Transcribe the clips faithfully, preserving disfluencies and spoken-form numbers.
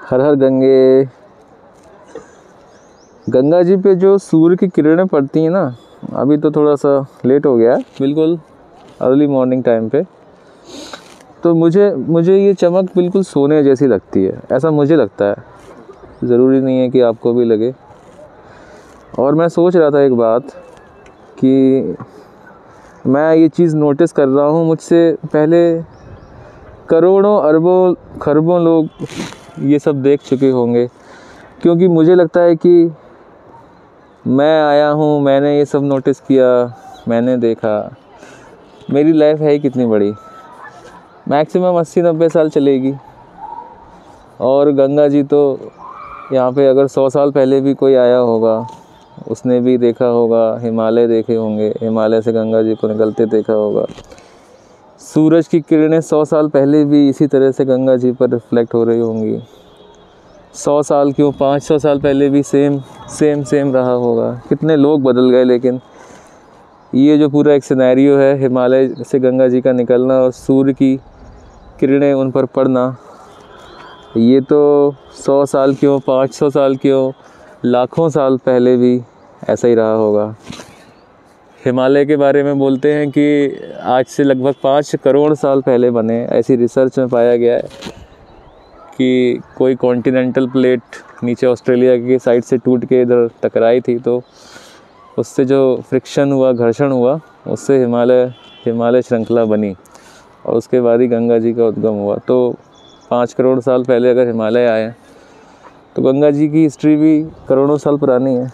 हर हर गंगे। गंगा जी पे जो सूर्य की किरणें पड़ती हैं ना, अभी तो थोड़ा सा लेट हो गया है, बिल्कुल अर्ली मॉर्निंग टाइम पे, तो मुझे मुझे ये चमक बिल्कुल सोने जैसी लगती है, ऐसा मुझे लगता है। ज़रूरी नहीं है कि आपको भी लगे। और मैं सोच रहा था एक बात कि मैं ये चीज़ नोटिस कर रहा हूँ, मुझसे पहले करोड़ों अरबों खरबों लोग ये सब देख चुके होंगे, क्योंकि मुझे लगता है कि मैं आया हूँ, मैंने ये सब नोटिस किया, मैंने देखा। मेरी लाइफ है ही कितनी बड़ी, मैक्सिमम अस्सी नब्बे साल चलेगी। और गंगा जी तो यहाँ पे अगर सौ साल पहले भी कोई आया होगा, उसने भी देखा होगा, हिमालय देखे होंगे, हिमालय से गंगा जी को निकलते देखा होगा। सूरज की किरणें सौ साल पहले भी इसी तरह से गंगा जी पर रिफ्लेक्ट हो रही होंगी। सौ साल क्यों, पाँच सौ साल पहले भी सेम सेम सेम रहा होगा। कितने लोग बदल गए, लेकिन ये जो पूरा एक सिनेरियो है, हिमालय से गंगा जी का निकलना और सूर्य की किरणें उन पर पड़ना, ये तो सौ साल क्यों, पाँच सौ साल क्यों, लाखों साल पहले भी ऐसा ही रहा होगा। हिमालय के बारे में बोलते हैं कि आज से लगभग पाँच करोड़ साल पहले बने। ऐसी रिसर्च में पाया गया है कि कोई कॉन्टिनेंटल प्लेट नीचे ऑस्ट्रेलिया की साइड से टूट के इधर टकराई थी, तो उससे जो फ्रिक्शन हुआ, घर्षण हुआ, उससे हिमालय हिमालय श्रृंखला बनी और उसके बाद ही गंगा जी का उद्गम हुआ। तो पाँच करोड़ साल पहले अगर हिमालय आए तो गंगा जी की हिस्ट्री भी करोड़ों साल पुरानी है।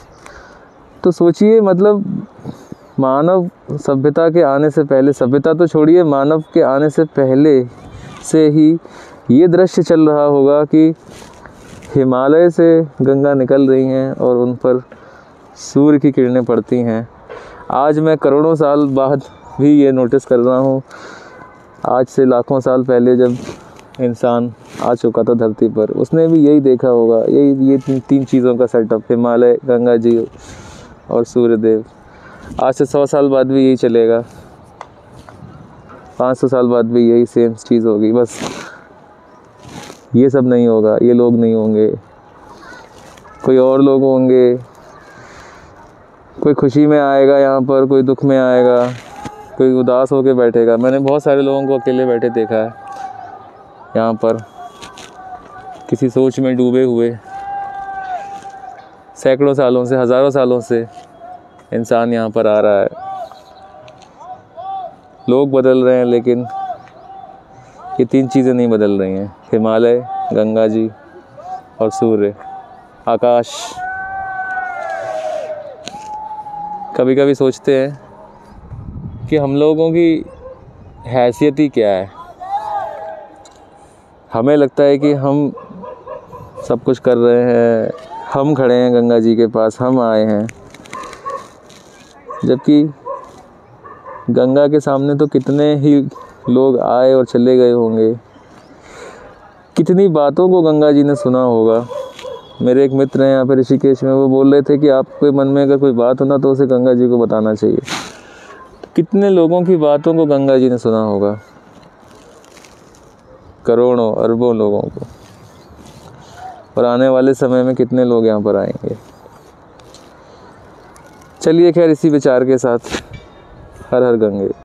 तो सोचिए, मतलब मानव सभ्यता के आने से पहले, सभ्यता तो छोड़िए, मानव के आने से पहले से ही ये दृश्य चल रहा होगा कि हिमालय से गंगा निकल रही हैं और उन पर सूर्य की किरणें पड़ती हैं। आज मैं करोड़ों साल बाद भी ये नोटिस कर रहा हूँ। आज से लाखों साल पहले जब इंसान आ चुका था धरती पर, उसने भी यही देखा होगा, यही ये तीन, तीन चीज़ों का सेटअप, हिमालय, गंगा जी और सूर्यदेव। आज से सौ साल बाद भी यही चलेगा, पाँच सौ साल बाद भी यही सेम चीज़ होगी। बस ये सब नहीं होगा, ये लोग नहीं होंगे, कोई और लोग होंगे। कोई खुशी में आएगा यहाँ पर, कोई दुख में आएगा, कोई उदास होकर बैठेगा। मैंने बहुत सारे लोगों को अकेले बैठे देखा है यहाँ पर, किसी सोच में डूबे हुए। सैकड़ों सालों से, हज़ारों सालों से इंसान यहाँ पर आ रहा है। लोग बदल रहे हैं, लेकिन ये तीन चीज़ें नहीं बदल रही हैं, हिमालय, गंगा जी और सूर्य, आकाश। कभी कभी सोचते हैं कि हम लोगों की हैसियत ही क्या है। हमें लगता है कि हम सब कुछ कर रहे हैं, हम खड़े हैं गंगा जी के पास, हम आए हैं, जबकि गंगा के सामने तो कितने ही लोग आए और चले गए होंगे। कितनी बातों को गंगा जी ने सुना होगा। मेरे एक मित्र हैं यहाँ पे ऋषिकेश में, वो बोल रहे थे कि आपके मन में अगर कोई बात हो ना तो उसे गंगा जी को बताना चाहिए। तो कितने लोगों की बातों को गंगा जी ने सुना होगा, करोड़ों अरबों लोगों को। और आने वाले समय में कितने लोग यहाँ पर आएंगे। चलिए, खैर इसी विचार के साथ हर हर गंगे।